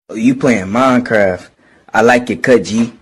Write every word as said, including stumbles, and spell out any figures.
Oh, you playing Minecraft. I like your cut, G.